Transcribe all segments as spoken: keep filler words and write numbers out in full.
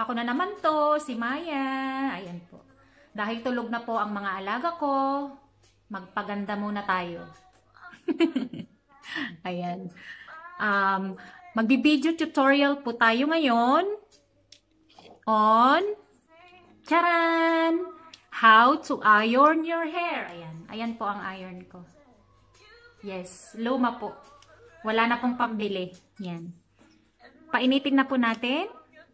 Ako na naman to, si Maya. Ayan po. Dahil tulog na po ang mga alaga ko, magpaganda muna tayo. Ayan. Um, Magbi-video tutorial po tayo ngayon on charan! How to iron your hair. Ayan. Ayan po ang iron ko. Yes. Luma po. Wala na pong pambili. Yan. Painitin na po natin.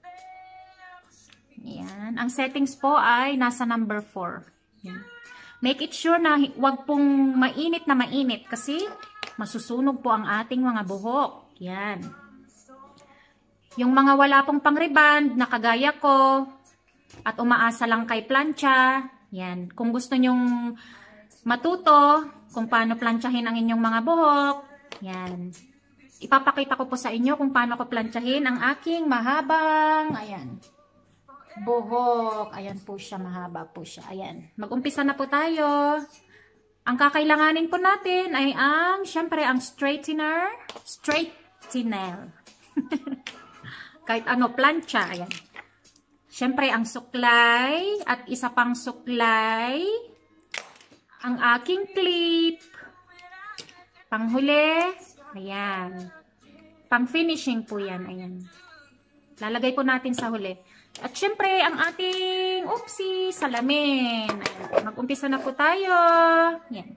Yan. Ang settings po ay nasa number four. Yan. Make it sure na wag pong mainit na mainit kasi masusunog po ang ating mga buhok. Yan. Yung mga wala pong pang-reband na kagaya ko at umaasa lang kay plancha. Yan. Kung gusto nyong matuto kung paano planchahin ang inyong mga buhok. Yan. Ipapakita ko po sa inyo kung paano ko planchahin ang aking mahabang, ayan, buhok. Ayan po siya, mahaba po siya. Ayan. Mag-umpisa na po tayo. Ang kakailanganin po natin ay ang, syempre, ang straightener. Straightener. Kahit ano, plancha. Ayan. Syempre, ang suklay. At isa pang suklay. Ang aking clip. Panghuli. Ayan. Pang finishing po yan. Ayan. Lalagay po natin sa huli. At syempre, ang ating, oopsie, salamin. Ayan. Mag-umpisa na po tayo. Ayan.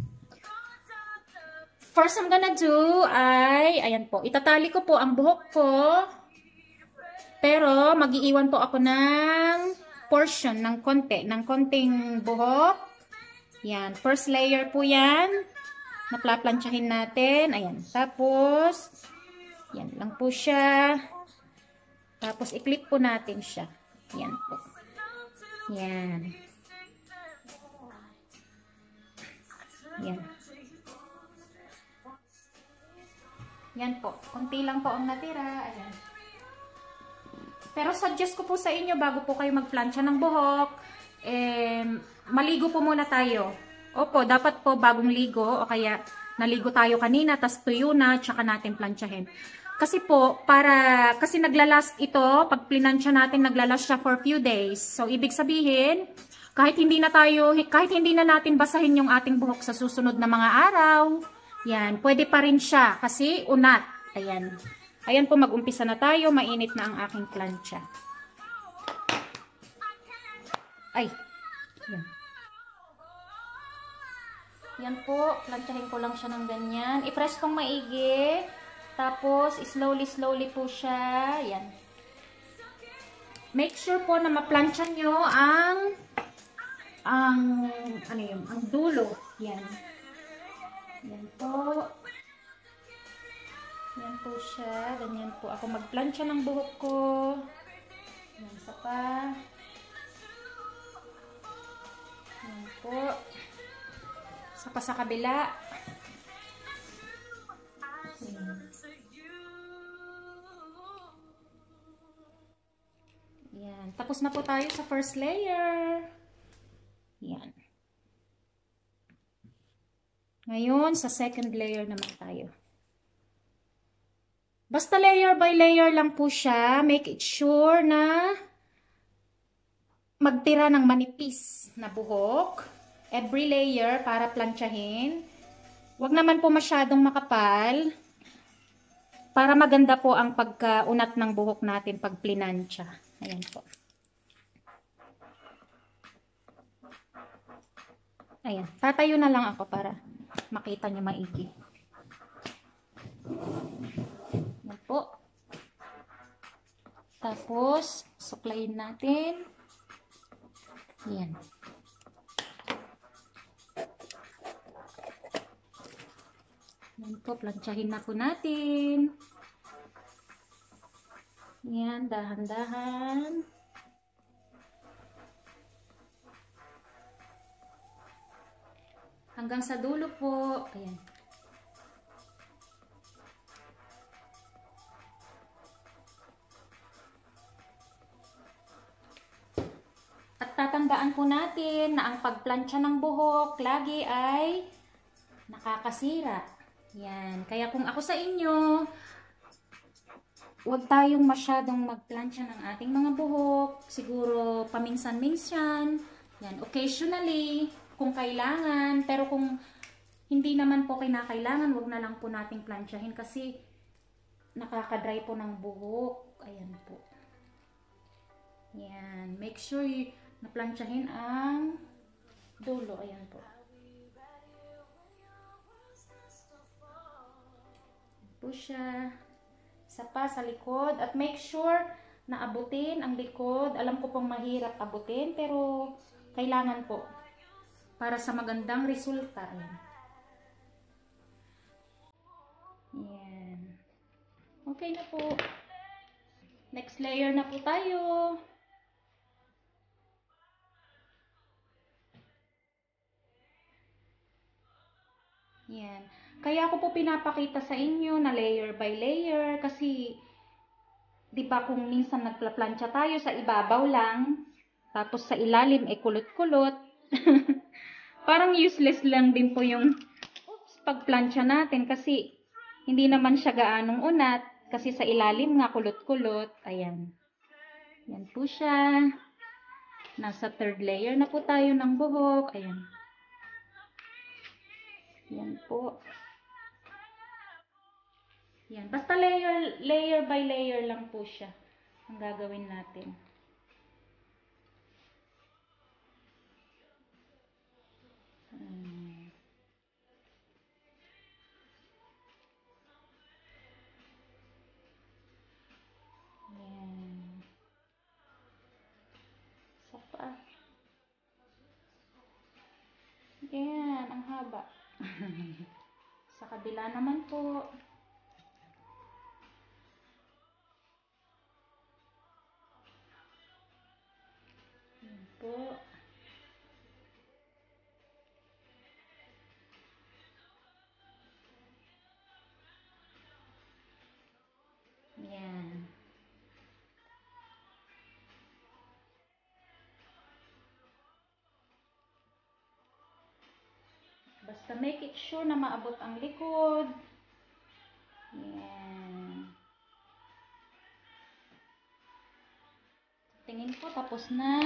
First I'm gonna do ay, ayan po, itatali ko po ang buhok ko. Pero, mag-iiwan po ako ng portion, ng konti, ng konting buhok. Ayan. First layer po yan. Naplaplansyahin natin. Ayan. Tapos, yan lang po siya. Tapos, i-clip po natin siya. Yan po. Yan. Yan. Yan po. Kunti lang po ang natira. Ayan. Pero, suggest ko po sa inyo, bago po kayo magplansya ng buhok, eh, maligo po muna tayo. Opo, dapat po bagong ligo o kaya naligo tayo kanina, tas tuyo na, tsaka natin plansyahin. Kasi po, para, kasi naglalast ito, pag plinansya natin, naglalast siya for few days. So, ibig sabihin, kahit hindi na tayo, kahit hindi na natin basahin yung ating buhok sa susunod na mga araw, yan, pwede pa rin siya kasi unat. Ayan. Ayan po, mag-umpisa na tayo, mainit na ang aking plansya. Ay, yan. Yan po, plansyahin ko lang siya ng ganyan. I-press kong maigi. Tapos, slowly, slowly po siya. Yan. Make sure po na maplansya nyo ang, ang, ano yun, ang dulo. Yan. Yan po. Yan po siya. Ganyan po ako magplansya ng buhok ko. Yan, isa pa. Yan po. Saka sa kabila. Yan. Tapos na po tayo sa first layer. Yan. Ngayon, sa second layer naman tayo. Basta layer by layer lang po siya. Make it sure na magtira ng manipis na buhok. Every layer para plansyahin. Huwag naman po masyadong makapal. Para maganda po ang pagkaunat ng buhok natin pag plinansya. Ayan po. Ayan. Tatayo na lang ako para makita nyo maigi. Ayan po. Tapos, suklayin natin. Ayan. Yan po, plansyahin na po natin. Yan, dahan-dahan. Hanggang sa dulo po. Ayan. At tatandaan po natin na ang pagplansya ng buhok lagi ay nakakasira. Yan. Kaya kung ako sa inyo, Huwag tayong masyadong magplansya ng ating mga buhok. Siguro paminsan-minsan. Yan, occasionally, kung kailangan. Pero kung hindi naman po kinakailangan, huwag na lang po nating plansyahin kasi nakakadry po ng buhok. Ayan po. Yan. Make sure y naplansyahin ang dulo. Ayan po. Po siya. Isa pa sa likod. At make sure na abutin ang likod. Alam ko pong mahirap abutin, pero kailangan po. Para sa magandang resulta. Ayan. Ayan. Okay na po. Next layer na po tayo. Yan. Kaya ako po pinapakita sa inyo na layer by layer kasi 'di ba kung minsan nagplaplansya tayo sa ibabaw lang tapos sa ilalim ay kulot-kulot. Parang useless lang din po yung pagplansya natin kasi hindi naman siya gaanong unat kasi sa ilalim nga kulot-kulot. Ayan. Yan po siya. Nasa third layer na po tayo ng buhok. Ayan. Yan po. Yan. Basta layer, layer by layer lang po siya ang gagawin natin. Hmm. Yan. Sapa. Yan. Ang haba. Sa kabila naman po. Yan po. Yan. Basta make it sure na maabot ang likod. Yan. Tingin ko tapos na.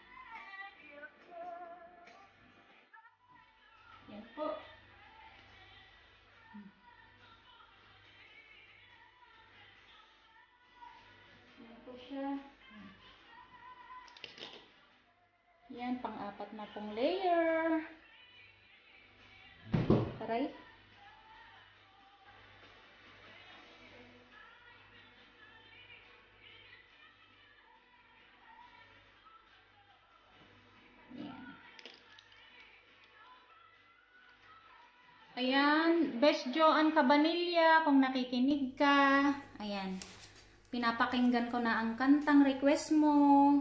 Yan po. Yan po siya. Yan, pang-apat na pong layer. Aray. Yan. Ayan, Best Joanne Cabanilla, kung nakikinig ka. Ayan. Pinapakinggan ko na ang kantang request mo.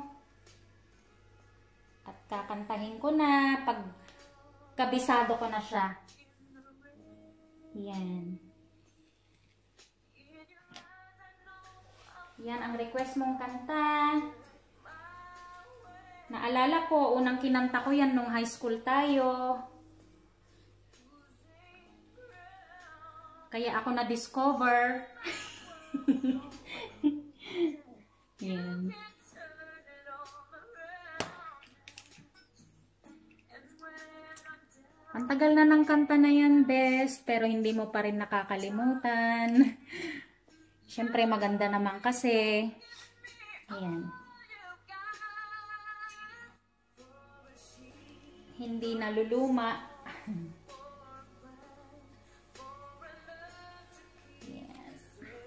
At kakantahin ko na pag kabisado ko na siya. Yan. Yan ang request mong kanta. Naalala ko, unang kinanta ko yan nung high school tayo. Kaya ako na-discover. Yan. Ang tagal na ng kanta na yan, Best, pero hindi mo pa rin nakakalimutan. Siyempre, maganda naman kasi. Ayan. Hindi naluluma. Yes.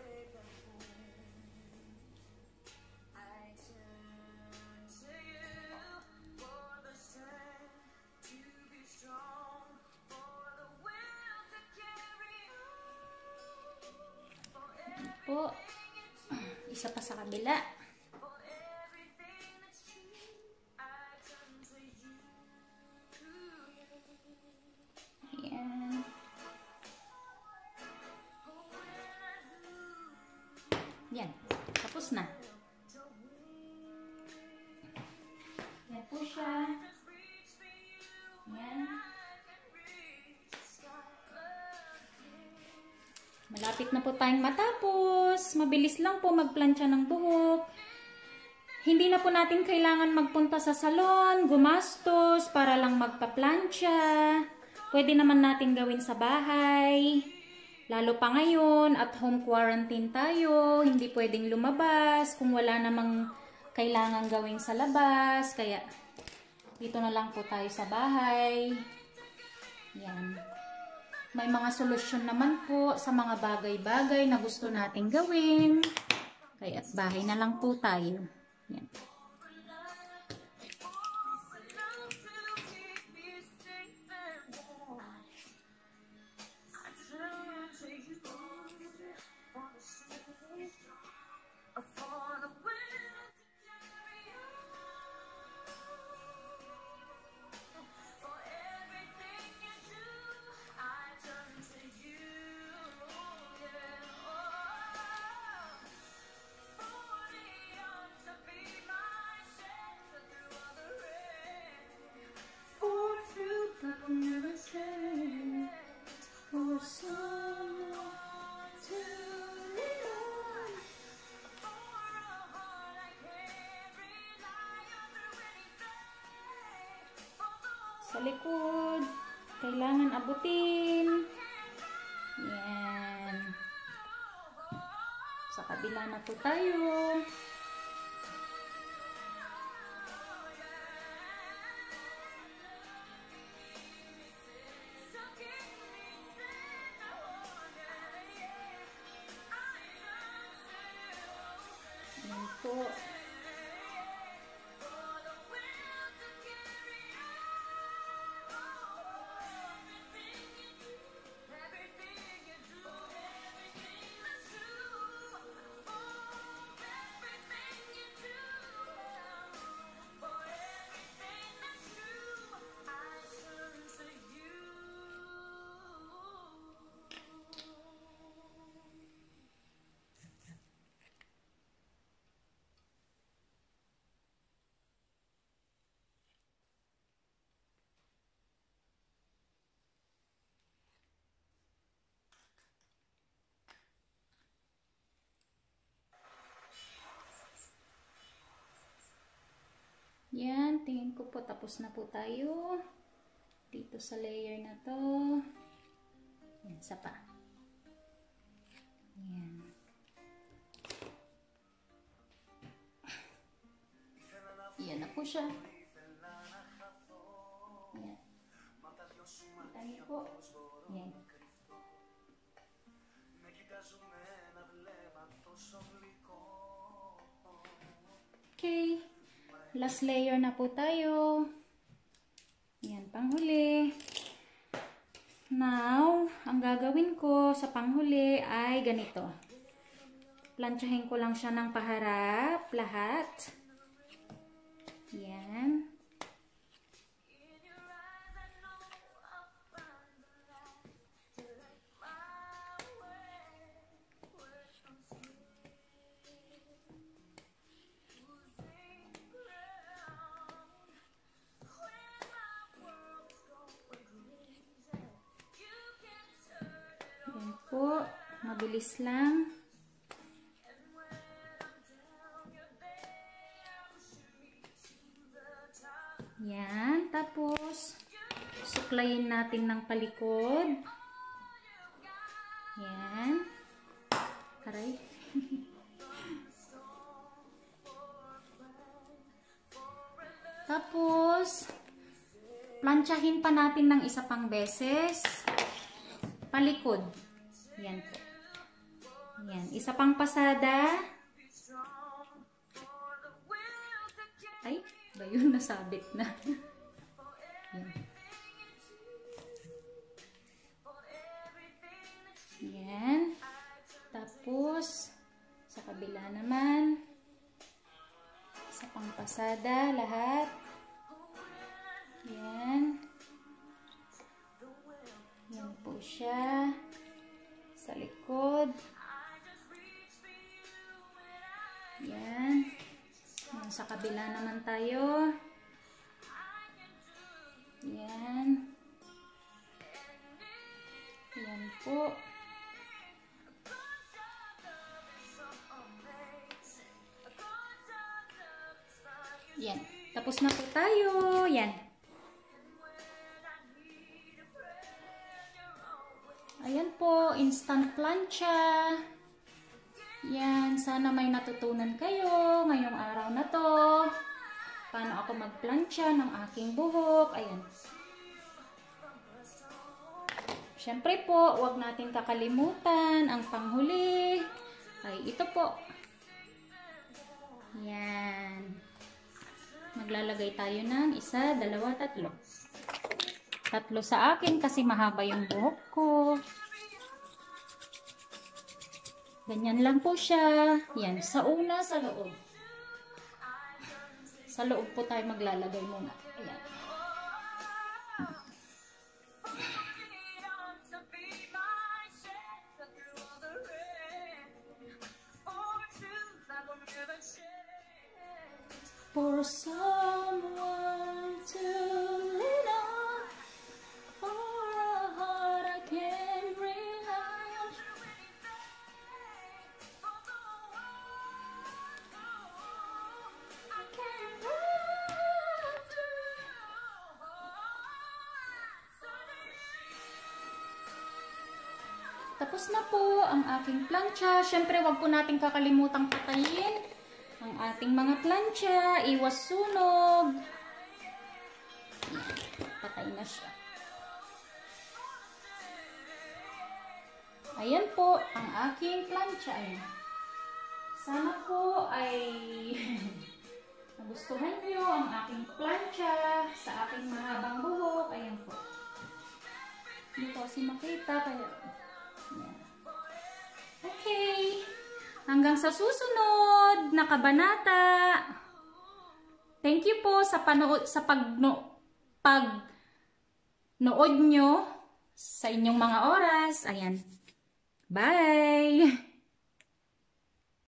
Po. Isa pa sa kabila. Ayan. Yan. Tapos na. Yan po siya. Yan. Malapit na po tayong matapos. Mabilis lang po magplantsa ng buhok. Hindi na po natin kailangan magpunta sa salon, gumastos para lang magpa-plantsa. Pwede naman natin gawin sa bahay. Lalo pa ngayon, at home quarantine tayo. Hindi pwedeng lumabas kung wala namang kailangan gawin sa labas. Kaya dito na lang po tayo sa bahay. Yan. May mga solusyon naman po sa mga bagay-bagay na gusto nating gawin. Kaya bahay na lang po tayo. Yan. Sa likod, kailangan abutin. Yan. Sa kabila na po tayo. Yan po. Yan, tingin ko po tapos na po tayo dito sa layer na to. Yan, isa pa. Yan. Yan na po siya. Yan. Kita niyo po. Yan. Okay. Last layer na po tayo. Yan, panghuli. Now, ang gagawin ko sa panghuli ay ganito. Plantsahin ko lang siya ng paharap, lahat. Yan. Po, mabilis lang. Yan, tapos suklayin natin ng palikod. Yan. Aray. Tapos plantsahin pa natin ng isa pang beses. Palikod. Yan po. Yan. Isa pang pasada. Ay, ba yun? Nasabit na. Yan. Yan. Tapos, sa kabila naman. Isa pang pasada. Lahat. Yan. Yan po siya. Sa likod. Yan. Yan. Sa kabila naman tayo. Yan. Yan po. Yan. Tapos na po tayo. Yan. Ayan po, instant plancha. Yan, sana may natutunan kayo ngayong araw na to. Paano ako magplancha ng aking buhok. Ayan. Siyempre po, huwag natin kakalimutan ang panghuli. Ay, ito po. Yan. Maglalagay tayo ng isa, dalawa, tatlo. Tatlo sa akin kasi mahaba yung buhok ko. Ganyan lang po siya. Yan, sa una, sa loob. Sa loob po tayo maglalagay muna. Ayan. For someone to lean on, for a heart I can rely on. I can run through. Tapos na po ang aking plancha. Siyempre, wag po natin kakalimutang patayin ang ating mga plancha, iwas sunog. Patay na siya. Ayan po ang aking plancha. Ayan. Sana po ay nagustuhan nyo ang aking plancha sa aking mahabang buhok. Ayan po. Hindi ko kasi makita. Kaya, ayan. Okay. Hanggang sa susunod na kabanata. Thank you po sa panood sa pagno pag nood nyo sa inyong mga oras. Ayan. Bye.